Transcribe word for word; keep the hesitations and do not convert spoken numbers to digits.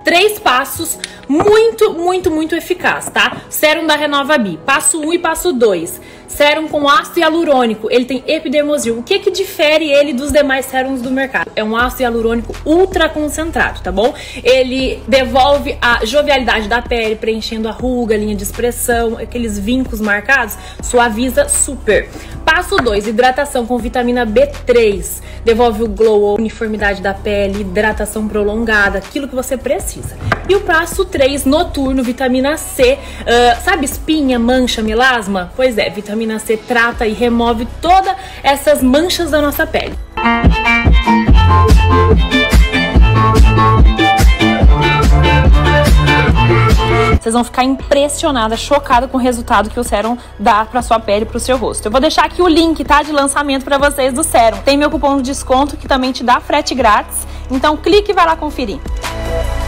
três passos muito, muito, muito eficaz, tá? Sérum da Renova B, passo um e passo dois. Sérum com ácido hialurônico, ele tem epidermosil. O que que difere ele dos demais sérums do mercado? É um ácido hialurônico ultra concentrado, tá bom? Ele devolve a jovialidade da pele, preenchendo a ruga, linha de expressão, aqueles vincos marcados, suaviza super. Passo dois, hidratação com vitamina B três. Devolve o glow, uniformidade da pele, hidratação prolongada, aquilo que você precisa. E o passo três, noturno, vitamina C. Uh, sabe espinha, mancha, melasma? Pois é, vitamina C trata e remove todas essas manchas da nossa pele. Vocês vão ficar impressionadas, chocadas com o resultado que o sérum dá pra sua pele, pro seu rosto. Eu vou deixar aqui o link, tá, de lançamento pra vocês do sérum. Tem meu cupom de desconto que também te dá frete grátis. Então clique e vai lá conferir.